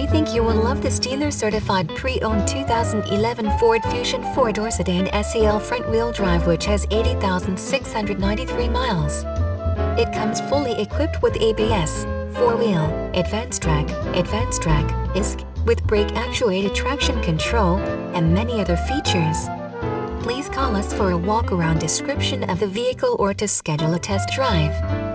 We think you will love this dealer-certified pre-owned 2011 Ford Fusion 4-door sedan SEL front-wheel drive, which has 80,693 miles. It comes fully equipped with ABS, 4-wheel, Advancetrac, ISC, with brake-actuated traction control, and many other features. Please call us for a walk-around description of the vehicle or to schedule a test drive.